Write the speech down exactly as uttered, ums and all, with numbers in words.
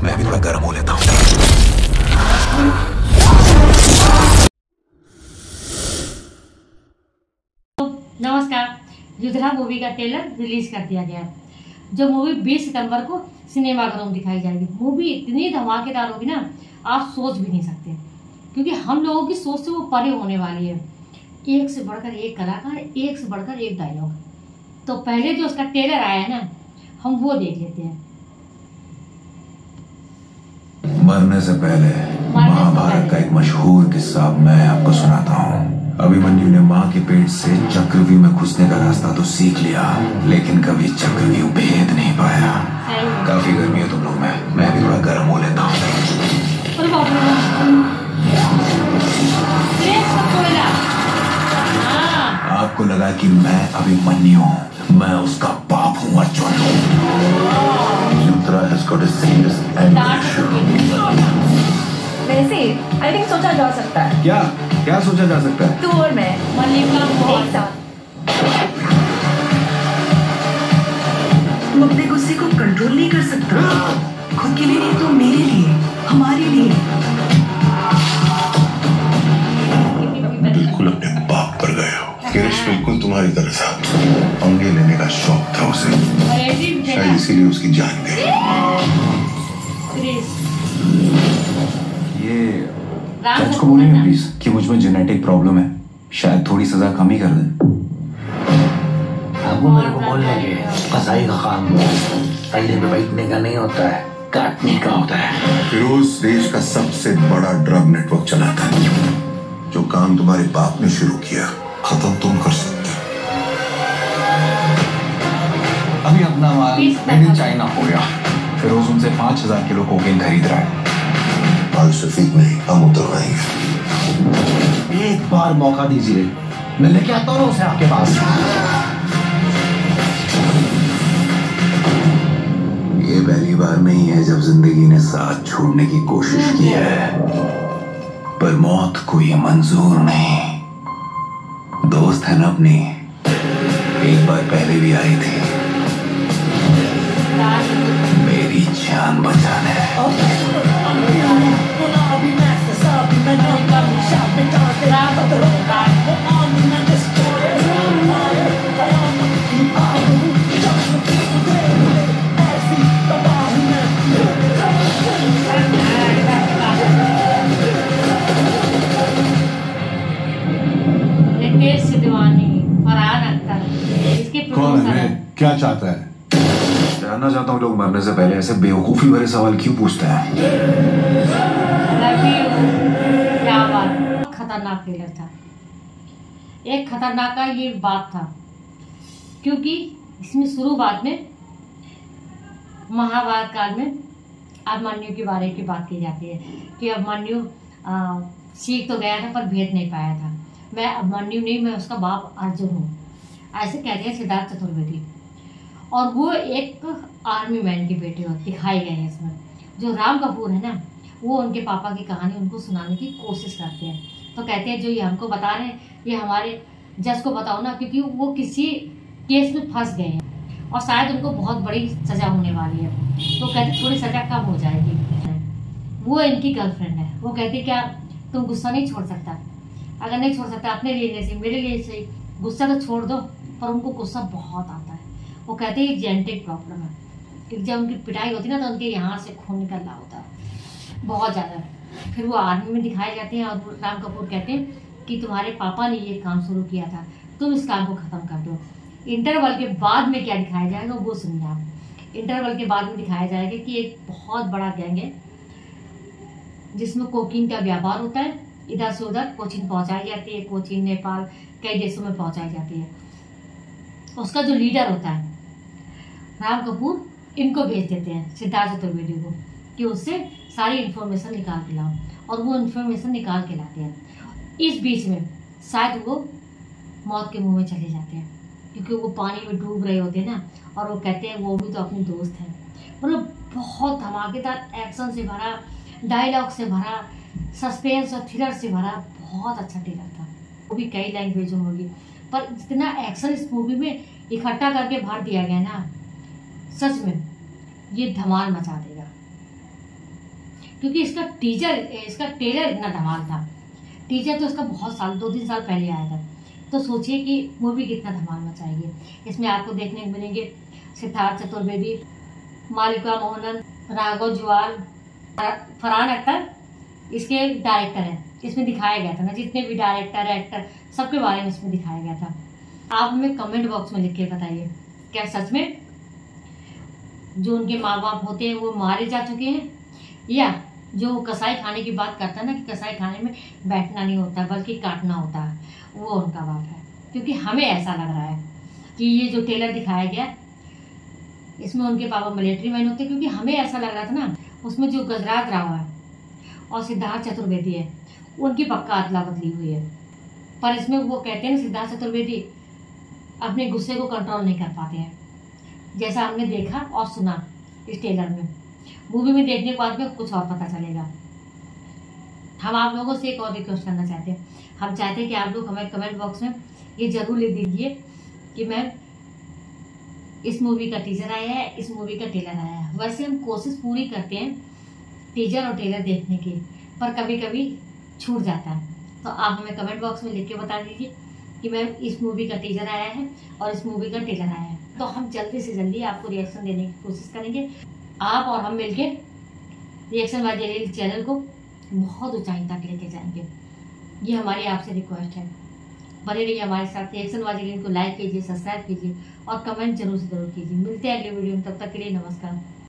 मैं भी थोड़ा गर्म हो लेता हूँ। नमस्कार। युद्धरा मूवी का ट्रेलर रिलीज कर दिया गया है, जो मूवी बीस सितंबर को सिनेमाघरों में दिखाई जाएगी। मूवी इतनी धमाकेदार होगी ना, आप सोच भी नहीं सकते, क्योंकि हम लोगों की सोच से वो परे होने वाली है। एक से बढ़कर एक कलाकार, एक से बढ़कर एक डायलॉग। तो पहले जो उसका ट्रेलर आया है ना, हम वो देख लेते हैं। मरने से पहले महाभारत का एक मशहूर किस्सा मैं आपको सुनाता हूँ। अभिमन्यु ने माँ के पेट से चक्रव्यूह में घुसने का रास्ता तो सीख लिया, लेकिन कभी चक्रव्यूह भेद नहीं पाया। काफी गर्मी है तुम लोग में, मैं भी थोड़ा गर्म हो लेता हूँ। आपको लगा कि मैं अभिमन्यु हूँ, मैं उसका बाप हूँ Arjun. युद्धरा has got a serious anger issue। वैसे आई थिंक सोचा जा सकता है। क्या क्या सोचा जा सकता है? तू और मैं एक साथ। तुम अपने गुस्से को कंट्रोल नहीं कर सकता। खुद के लिए नहीं तो मेरे लिए, हमारे लिए। बिल्कुल अपने बाप पर गए हो। गिरीश बिल्कुल तुम्हारी तरह था, पंगे लेने का शौक था उसे, शायद इसीलिए उसकी जान गई। ये जज को बोलेंगे प्लीज कि मुझ में जेनेटिक प्रॉब्लम है, शायद थोड़ी सजा कम ही कर दें। अब वो मेरे को बोल लगे, कसाई का काम पहले में बैठने का नहीं होता है, काटने का होता है। फिरोज देश का सबसे बड़ा ड्रग नेटवर्क चलाता है। जो काम तुम्हारे बाप ने शुरू किया, खत्म तुम कर सकते हो। अभी अपना माल मेड इन चाइना हो गया। फिरोज उनसे पांच हजार किलो कोकेन खरीद रहा है। माल शफीक नहीं, हम उतरवाएंगे। एक बार मौका दीजिए, मैं लेके आता हूँ उसे आपके पास। ये पहली बार नहीं है जब जिंदगी ने साथ छोड़ने की कोशिश की है, पर मौत कोई मंजूर नहीं। दोस्त है ना अपनी, एक बार पहले भी आई थी मेरी जान बचाने। कौन है? क्या चाहता है? जानना चाहता हूँ लोग मरने से पहले ऐसे बेवकूफी भरे सवाल क्यों पूछते हैं। क्या बात, खतरनाक ट्रेलर था। एक खतरनाक का ये बात था, क्योंकि इसमें शुरुआत में महाभारत काल में अभिमन्यु के बारे की बात की जाती है कि अभिमन्यु सीख तो गया था पर भेद नहीं पाया था। मैं अभिमन्यु नहीं, मैं उसका बाप अर्जुन हूँ, ऐसे कहते हैं सिद्धार्थ चतुर्वेदी। और वो एक आर्मी मैन की बेटी हो दिखाई गई है इसमें। जो राम कपूर है ना, वो उनके पापा की कहानी उनको सुनाने की कोशिश करते हैं। तो कहते हैं जो ये हमको बता रहे हैं, ये हमारे जज को बताओ ना, क्योंकि वो किसी केस में फंस गए हैं और शायद उनको बहुत बड़ी सजा होने वाली है। तो कहते थोड़ी सजा कम हो जाएगी। वो इनकी गर्लफ्रेंड है। वो कहती क्या तुम गुस्सा नहीं छोड़ सकता? अगर नहीं छोड़ सकता अपने लिए नहीं सही, मेरे लिए सही, गुस्सा तो छोड़ दो। पर उनको गुस्सा बहुत आता है। वो कहते हैं जेनेटिक प्रॉब्लम है, क्योंकि जब उनकी पिटाई होती है ना, तो उनके यहाँ से खून निकल रहा होता है बहुत ज़्यादा। फिर वो आर्मी में दिखाए जाते हैं और राम कपूर कहते हैं कि तुम्हारे पापा ने ये काम शुरू किया था, तुम इस काम को ख़त्म कर दो। इंटरवल के बाद में क्या दिखाया जाएगा वो सुनिए आप। इंटरवल के बाद में दिखाया जाएगा कि एक बहुत बड़ा गैंग है जिसमें कोकीन का व्यापार होता है। इधर से उधर कोचीन पहुंचाई जाती है, कोचीन नेपाल कई देशों में पहुंचाई जाती है। उसका जो लीडर होता है राम कपूर, इनको भेज देते हैं सिद्धार्थ चतुर्वेदी को कि उससे सारी इन्फॉर्मेशन निकाल के लाओ, और वो इन्फॉर्मेशन निकाल के लाते हैं। इस बीच में शायद वो मौत के मुंह में चले जाते हैं, क्योंकि वो पानी में डूब रहे होते हैं ना, और वो कहते हैं वो भी तो अपनी दोस्त है। मतलब बहुत धमाकेदार एक्शन से भरा, डायलॉग से भरा, सस्पेंस और थ्रिलर से भरा बहुत अच्छा ट्रेलर था। वो भी कई लैंग्वेजों में होगी, पर जितना एक्शन इस मूवी में इकट्ठा करके भर दिया गया ना, सच में ये धमाल मचा देगा। क्योंकि इसका टीजर इसका ट्रेलर इतना धमाल था। टीजर तो इसका बहुत साल दो तीन साल पहले आया था, तो सोचिए कि मूवी कितना धमाल मचाएगी। इसमें आपको देखने को मिलेंगे सिद्धार्थ चतुर्वेदी, मालिका मोहनन, राघव जुआल, फरहान अख्तर इसके डायरेक्टर हैं। इसमें दिखाया गया था ना, जितने भी डायरेक्टर एक्टर सबके बारे में इसमें दिखाया गया था। आप हमें कमेंट बॉक्स में लिख के बताइए, क्या सच में जो उनके माँ बाप होते हैं वो मारे जा चुके हैं, या जो कसाई खाने की बात करता है ना कि कसाई खाने में बैठना नहीं होता बल्कि काटना होता है, वो उनका बाप है। क्योंकि हमें ऐसा लग रहा है कि ये जो ट्रेलर दिखाया गया इसमें उनके पापा मिलिट्री मैन होते, क्योंकि हमें ऐसा लग रहा था ना उसमें जो गजराज राव है और सिद्धार्थ चतुर्वेदी है उनकी पक्का अदला बदली हुई है। पर इसमें वो कहते हैं ना सिद्धार्थ चतुर्वेदी अपने गुस्से को कंट्रोल नहीं कर पाते हैं, जैसा हमने देखा और सुना इस ट्रेलर में। मूवी में देखने के बाद में कुछ और पता चलेगा। हम आप लोगों से एक और रिक्वेस्ट करना चाहते हैं, हम चाहते हैं कि आप लोग हमें कमेंट बॉक्स में ये जरूर लिख दीजिए कि मैम इस मूवी का टीजर आया है, इस मूवी का ट्रेलर आया है। वैसे हम कोशिश पूरी करते हैं टीजर और ट्रेलर देखने की, पर कभी कभी छूट जाता है। तो आप हमें कमेंट बॉक्स में लिख के बता दीजिए कि मैम इस मूवी का टीजर आया है और इस मूवी का ट्रेलर आया है, तो हम जल्दी से जल्दी आपको रिएक्शन देने की कोशिश करेंगे। आप और हम मिलके रिएक्शन बाय जलील चैनल को बहुत ऊंचाई तक लेके जाएंगे, ये हमारी आपसे रिक्वेस्ट है। बने रहिए हमारे साथ। रिएक्शन बाय जलील को लाइक कीजिए, सब्सक्राइब कीजिए और कमेंट जरूर से जरूर कीजिए। मिलते हैं अगले वीडियो में, तब तक के लिए नमस्कार।